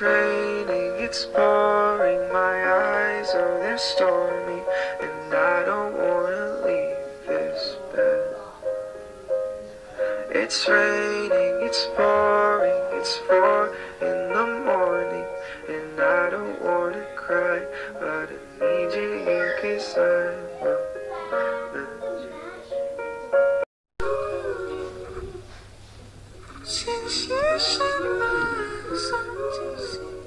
raining, it's pouring, my eyes, oh, they're stormy, and I don't wanna leave this bed. It's raining, it's pouring, it's 4 in the morning, and I don't wanna cry, but I need you here 'cause I'm a mess. 谢谢什么送进心。